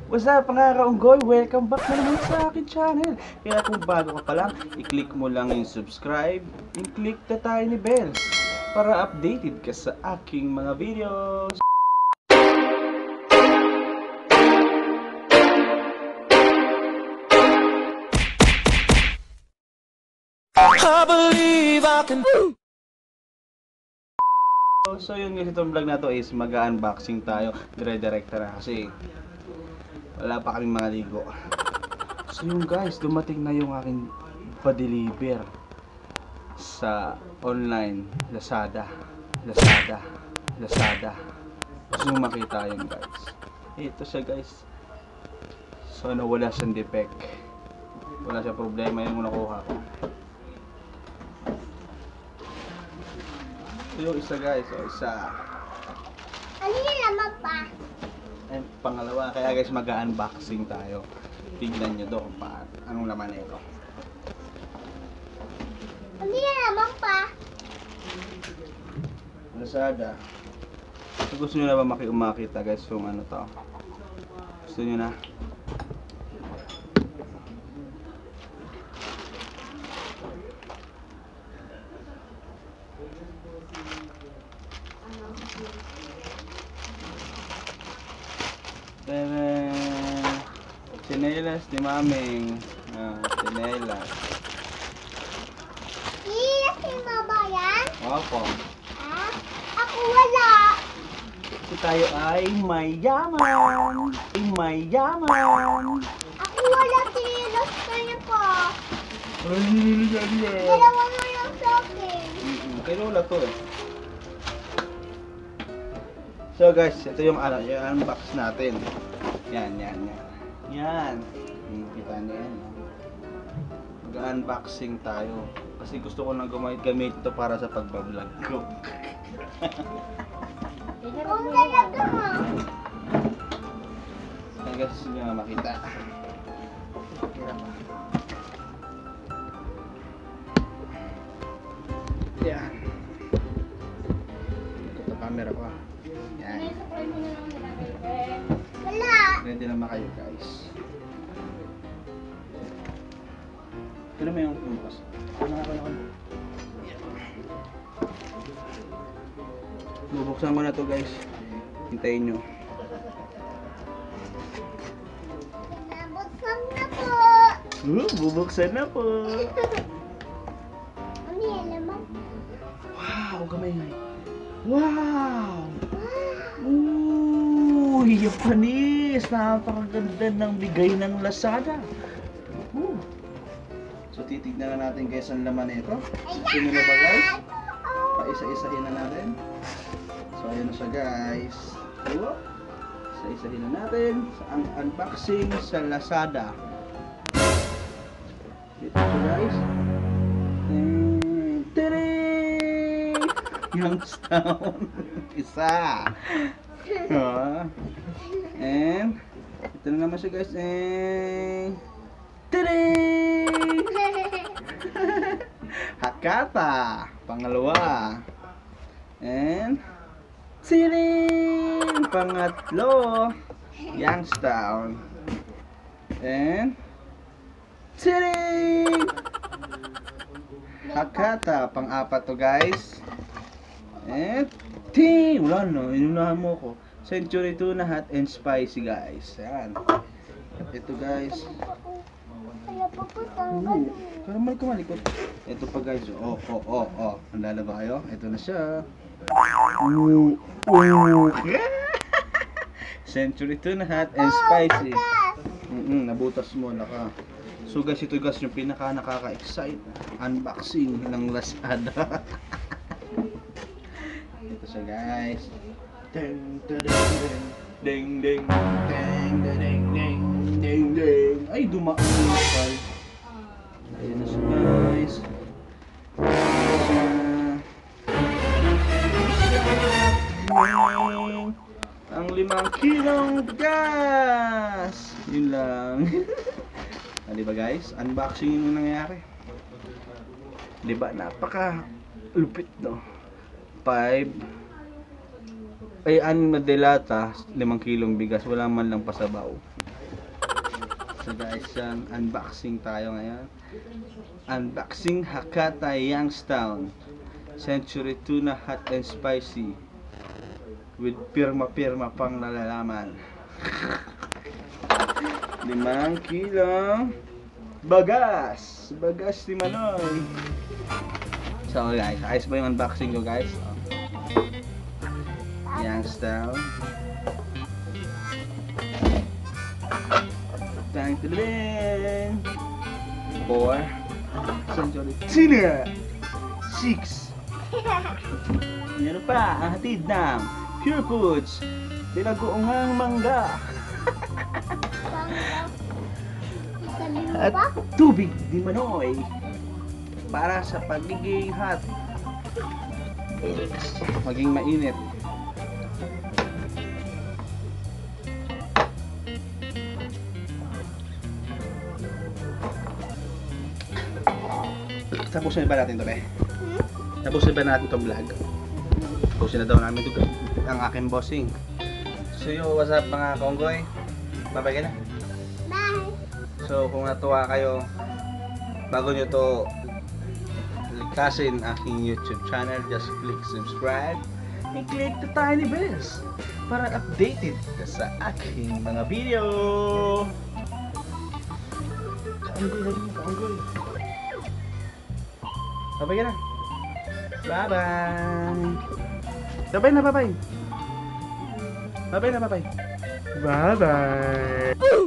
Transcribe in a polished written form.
What's up mga kaunggoy? Welcome back na naman sa akin channel. Kaya kung bago ka pa lang, i-click mo lang yung subscribe, i-click the tiny bell para updated ka sa aking mga videos. I believe I can. So yun guys, itong vlog na to is mag-unboxing tayo. Dire-directa na kasi wala pa kaming mga ligo. So yun guys, dumating na yung aking pa-deliver sa online Lazada. Gusto nyo makita yun guys. Ito siya guys. So wala siyang defect. Wala siyang problema yung nakuha ko. Yung isa guys, o isa. Ano yung laman pa? And pangalawa, kaya guys mag-unboxing tayo. Tingnan nyo doon pa anong laman nito. Ano yung laman pa? Lazada. So, gusto nyo na ba makita guys kung ano to? Gusto nyo na? Tsinelas ni Maming. Tsinelas. Iyasin mo ba yan? Opo. Ha? Ako wala. Kasi tayo ay mayaman. Mayaman. Ako wala, tinilos ka niya po. Ay, Dalawa mo yung sa akin. kay Lola to eh. So guys, ito yung unbox natin. Yan. Kita niyo yan. Mag-unboxing tayo. Kasi gusto ko nang gamit ito para sa pagbablog ko. Kung talaga mo. Yan guys, gusto nyo nga makita. Yan. Ito camera ko. Yan. Wala. Ready naman kayo guys. Ano mo yung bukas? Bubuksan ko na to guys. Hintayin nyo. Nabuksan na po. Bubuksan na po. Ano yung laman? Wow, gamay nga. Wow! Uy, Japanese! Napakaganda ng bigay ng Lazada. So titignan na natin guys ang laman nito. Gusto nyo na ba guys? Paisa-isahin na natin. So ayun na siya guys. Isa-isahin na natin sa unboxing sa Lazada. Dito siya guys. Youngstown. Isa. And ito na naman siya guys. Hakata. Pangalawa. And Sirin. Pangatlo. Youngstown. And Sirin. Hakata. Pang-apat to guys. And wala no, inunahan mo ko. Century Tuna Hot and Spicy guys. Yan. Ito guys. Kaya paputang Karamay ka malikot. Ito pa guys. Andala ba kayo? Ito na siya. Century Tuna Hot and Spicy. Nabutas mo naka. So guys, ito guys yung pinaka nakaka-excite unboxing ng Lazada. Ito siya guys. Ding ding. Ay, dumaan yung pal. Ayan na siya guys. Ang 5 kilong gas. Yun lang. Diba guys? Unboxing yung nangyayari. Diba? Napaka lupit no? 5 ay 6 na delata, 5 kilong bigas, wala man lang pasabaw. So guys, unboxing tayo ngayon. Unboxing Hakata Youngstown Century Tuna Hot and Spicy with pirma-pirma pang nalalaman. 5 kilong bagas ni Manoy. So guys, ayos ba yung unboxing ko guys? Youngstown. Tang tulin. 4 Century Tuna 6. Meron pa ang hatid ng Pure Foods pinagoongang mangga at tubig di Manoy para sa pagiging hot, maging mainit. Tapusin ba natin ito, be? Tapusin ba natin itong vlog? Tapusin na daw namin ito ang aking bossing. So yo, what's up mga konggoy? Bye-bye ka na. Bye. So kung natuwa kayo, bago nyo to likasin aking YouTube channel, just click subscribe and click the tiny bells para updated ka sa aking mga video. Kaanggoy lagi mo, kaanggoy. Bye-bye ka na. Bye-bye. Bye-bye na, bye-bye. Bye-bye na, bye-bye. Bye-bye.